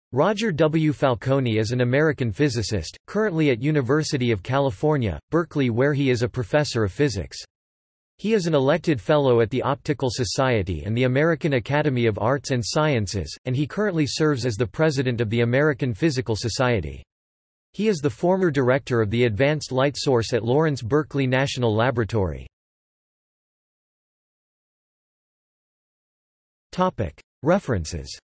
Roger W. Falcone is an American physicist, currently at University of California, Berkeley, where he is a professor of physics. He is an elected Fellow at the Optical Society and the American Academy of Arts and Sciences, and he currently serves as the president of the American Physical Society. He is the former director of the Advanced Light Source at Lawrence Berkeley National Laboratory. References